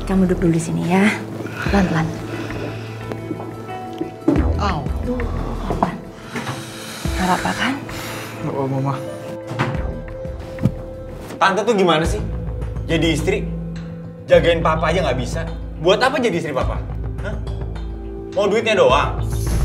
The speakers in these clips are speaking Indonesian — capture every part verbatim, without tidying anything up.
Kamu duduk dulu di sini ya. Pelan-pelan. Au. Pelan. Gak apa-apa kan? Gak apa, Mama. Tante tuh gimana sih? Jadi istri? Jagain papa aja nggak bisa. Buat apa jadi istri papa? Hah? Mau duitnya doang?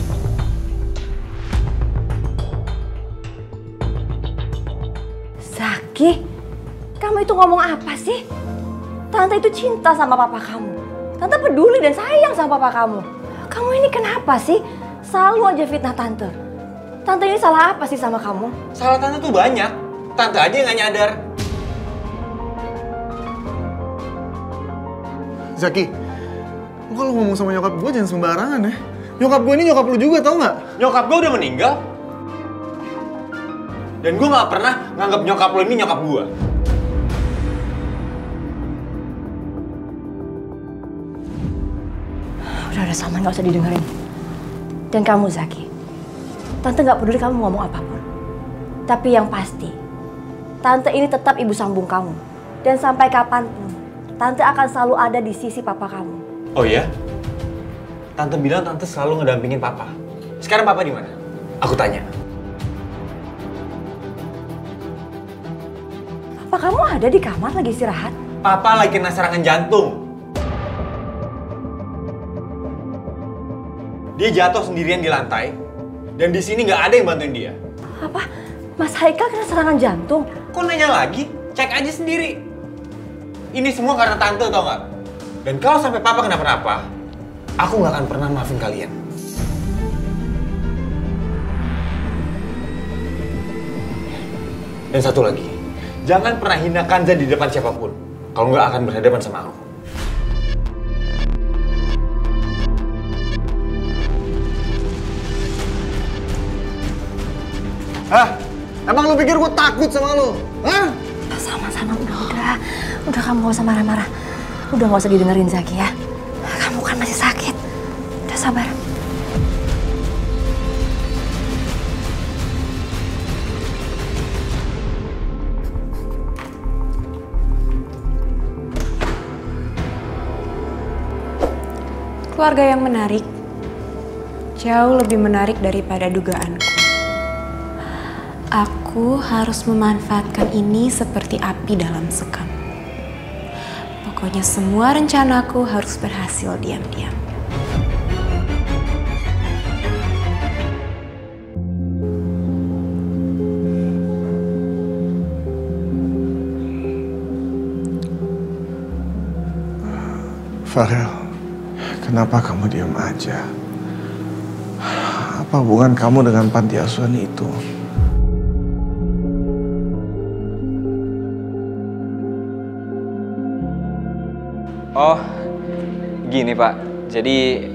Zaki, kamu itu ngomong apa sih? Tante itu cinta sama papa kamu. Tante peduli dan sayang sama papa kamu. Kamu ini kenapa sih? Selalu aja fitnah tante. Tante ini salah apa sih sama kamu? Salah tante tuh banyak. Tante aja yang nggak nyadar. Zaki, lu kalau ngomong sama nyokap gue jangan sembarangan ya. Nyokap gue ini nyokap lu juga, tau nggak? Nyokap gue udah meninggal. Dan gue nggak pernah nganggap nyokap lo ini nyokap gue. Udah, udah sama, nggak usah didengerin. Dan kamu Zaki, Tante nggak peduli kamu ngomong apapun. Tapi yang pasti, Tante ini tetap ibu sambung kamu. Dan sampai kapanpun, Tante akan selalu ada di sisi papa kamu. Oh iya? Tante bilang Tante selalu ngedampingin papa. Sekarang papa di mana? Aku tanya. Apa kamu ada di kamar lagi istirahat? Papa lagi kena serangan jantung. Dia jatuh sendirian di lantai. Dan di sini nggak ada yang bantuin dia. Apa? Mas Haikal kena serangan jantung? Kok nanya lagi? Cek aja sendiri. Ini semua karena Tante, tau nggak? Dan kalau sampai papa kenapa-napa, aku nggak akan pernah maafin kalian. Dan satu lagi, jangan pernah hina Kanza di depan siapapun. Kalau nggak akan berhadapan sama aku. Hah? Emang lu pikir gue takut sama lu? Hah? Sama-sama, udah-udah. Udah kamu gak usah marah-marah. Udah gak usah didengerin Zaki ya. Kamu kan masih sakit. Udah sabar. Keluarga yang menarik. Jauh lebih menarik daripada dugaanku. Aku harus memanfaatkan ini seperti api dalam sekam. Pokoknya semua rencanaku harus berhasil diam-diam. Farel, kenapa kamu diam aja? Apa hubungan kamu dengan panti asuhan itu? Oh, gini Pak. Jadi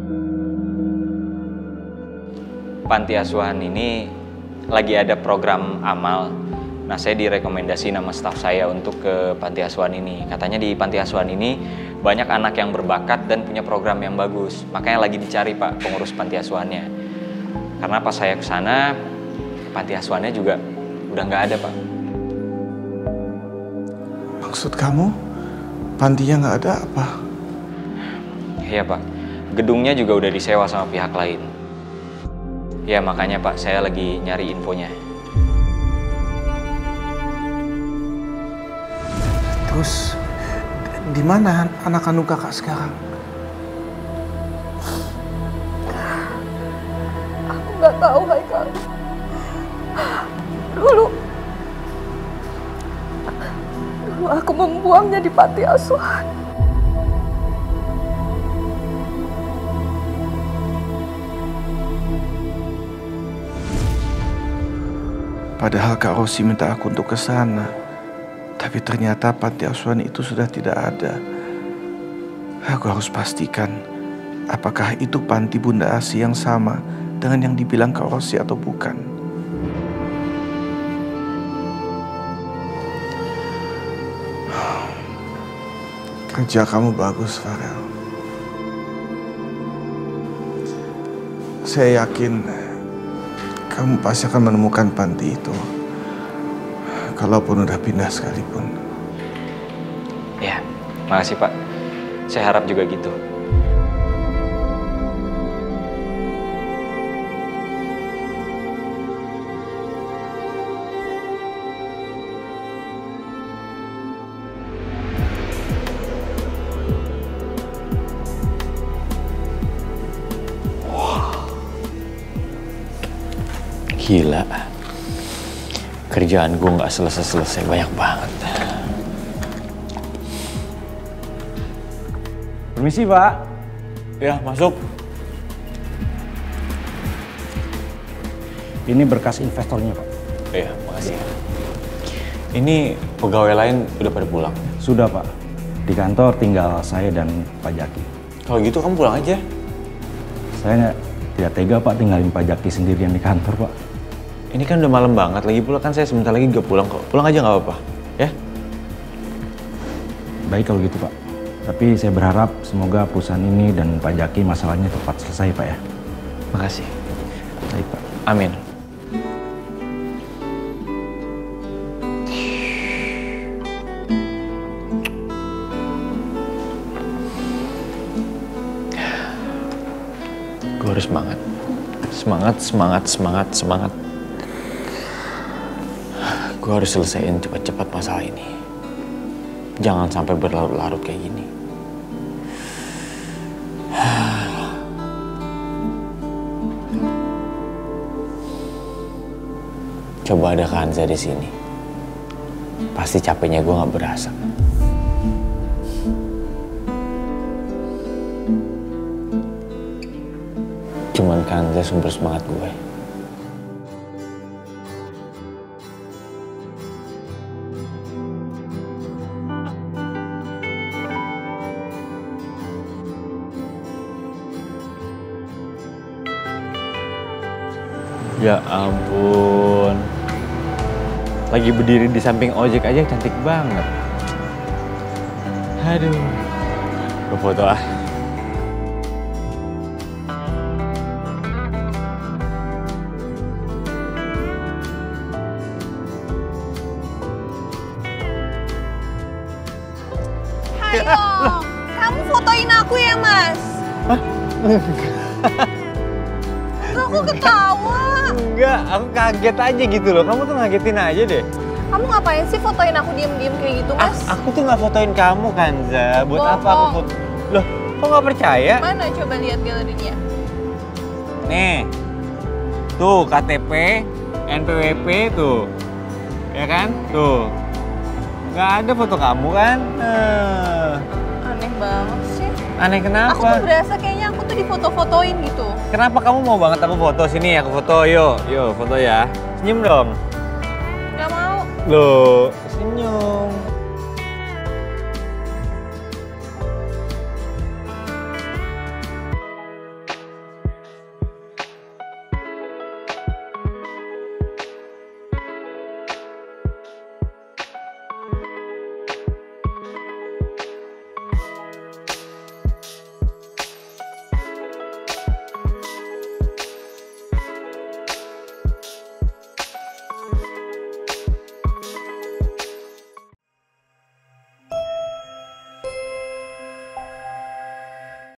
panti asuhan ini lagi ada program amal. Nah, saya direkomendasi nama staf saya untuk ke panti asuhan ini. Katanya di panti asuhan ini banyak anak yang berbakat dan punya program yang bagus. Makanya lagi dicari Pak pengurus panti asuhannya. Karena pas saya ke sana, panti asuhannya juga udah nggak ada Pak. Maksud kamu? Pantinya nggak ada apa? Iya Pak, gedungnya juga udah disewa sama pihak lain. Ya makanya Pak, saya lagi nyari infonya. Terus, di mana anak kandung kakak sekarang? Aku nggak tahu Haikal. Dulu, dulu aku membuangnya di panti asuhan. Padahal Kak Rosi minta aku untuk ke sana. Tapi ternyata panti asuhan itu sudah tidak ada. Aku harus pastikan apakah itu panti Bunda Asi yang sama dengan yang dibilang Kak Rosi atau bukan. Kerja kamu bagus, Farel. Saya yakin kamu pasti akan menemukan panti itu. Kalaupun udah pindah sekalipun. Ya, makasih Pak. Saya harap juga gitu. Gila, kerjaan gue nggak selesai-selesai, banyak banget. Permisi, Pak. Ya, masuk. Ini berkas investornya, Pak. Iya, makasih. Ini pegawai lain udah pada pulang. Sudah, Pak. Di kantor tinggal saya dan Pak Jaki. Kalau gitu kamu pulang aja. Saya tidak tega, Pak, tinggalin Pak Jaki sendirian di kantor, Pak. Ini kan udah malam banget, lagi pula kan saya sebentar lagi juga pulang kok. Pulang aja nggak apa-apa, ya? Baik kalau gitu, Pak. Tapi saya berharap semoga perusahaan ini dan Pak Jaki masalahnya cepat selesai, Pak ya. Makasih. Baik, Pak. Amin. Gue harus semangat. Semangat, semangat, semangat, semangat. Gue harus selesaiin cepat-cepat masalah ini. Jangan sampai berlarut-larut kayak gini. Coba ada Kanza di sini. Pasti capeknya gue nggak berasa. Cuman Kanza sumber semangat gue. Ya ampun. Lagi berdiri di samping ojek aja cantik banget. Aduh. Gue foto ah. Hayo, kamu fotoin aku ya, Mas. Hah? Aku ketawa. Enggak, aku kaget aja gitu loh. Kamu tuh ngagetin aja deh. Kamu ngapain sih fotoin aku diem-diem kayak gitu, Mas? A- aku tuh nggak fotoin kamu, Kanza. Buat Bohong. apa aku foto? Loh, kok nggak percaya? Mana coba lihat galerinya? Nih, tuh K T P, N P W P tuh, ya kan? Tuh, nggak ada foto kamu kan? Eh, Aneh banget sih. aneh kenapa? Aku tuh berasa kayaknya aku tuh difoto-fotoin gitu. Kenapa kamu mau banget aku foto? Sini aku foto, yo, yo foto ya. Senyum dong. Gak mau. Loh, senyum.